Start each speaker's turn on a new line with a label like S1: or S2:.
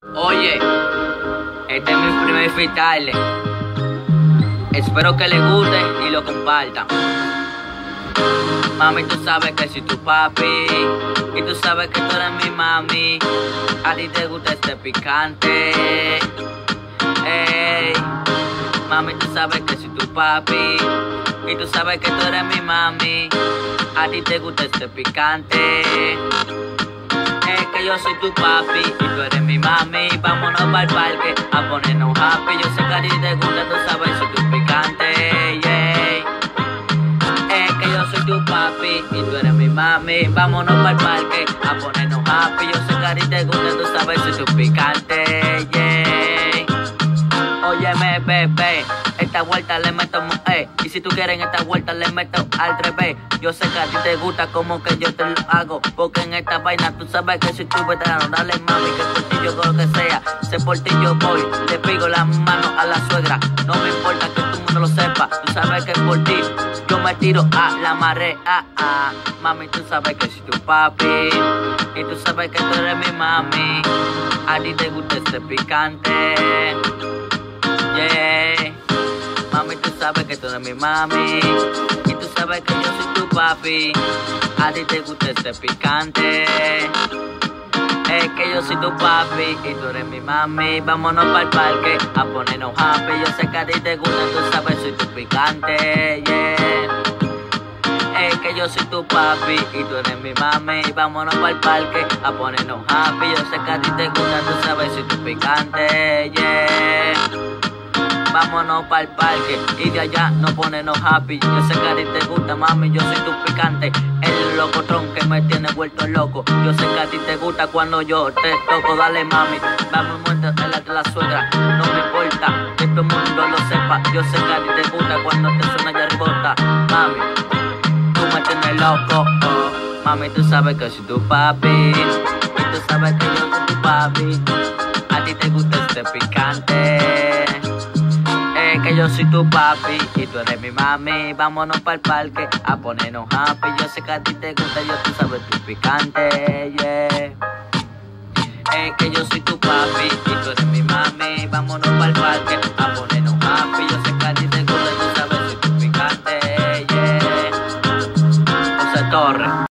S1: Oye, este es mi primer freestyle. Espero que les guste y lo compartan. Mami, tú sabes que soy tu papi y tú sabes que tú eres mi mami. A ti te gusta este picante. Ey, mami, tú sabes que soy tu papi y tú sabes que tú eres mi mami. A ti te gusta este picante. Es que yo soy tu papi y tú eres mi mami. Vámonos para el parque a ponernos happy. Yo sé que a ti te gusta, tú sabes, soy tu picante, yeah. Es que yo soy tu papi y tú eres mi mami. Vámonos para el parque a ponernos happy. Yo sé que a ti te gusta, tú sabes, soy tu picante, yeah. Óyeme, bebé, esta vuelta le meto y si tú quieres en esta vuelta le meto al revés. Yo sé que a ti te gusta como que yo te lo hago, porque en esta vaina tú sabes que soy tu veterano. Dale mami, que por ti yo creo que sea, sé por ti yo voy, le pigo las manos a la suegra. No me importa que todo el mundo lo sepa, tú sabes que por ti yo me tiro a la marea. Mami, tú sabes que soy tu papi y tú sabes que tú eres mi mami. A ti te gusta este picante, yeah. Mami, tú sabes que tú eres mi mami y tú sabes que yo soy tu papi. A ti te gusta este picante. Es que yo soy tu papi y tú eres mi mami. Vámonos para el parque a ponernos happy. Yo sé que a ti te gusta, tú sabes, soy tu picante, yeah. Es que yo soy tu papi y tú eres mi mami. Vámonos para el parque a ponernos happy. Yo sé que a ti te gusta, tú sabes, soy tu picante, yeah. Vámonos para el parque y de allá nos ponernos happy. Yo sé que a ti te gusta, mami, yo soy tu picante. El locotrón que me tiene vuelto loco. Yo sé que a ti te gusta cuando yo te toco. Dale mami, vamos muerto en la suegra. No me importa que todo el mundo lo sepa. Yo sé que a ti te gusta cuando te suena ya ribota. Mami, tú me tienes loco, oh. Mami, tú sabes que soy tu papi y tú sabes que yo soy tu papi. A ti te gusta este picante. Es que yo soy tu papi y tú eres mi mami. Vámonos para el parque a ponernos happy. Yo sé que a ti te gusta, yo tú sabes tu picante, yeah. Es que yo soy tu papi y tú eres mi mami. Vámonos para el parque a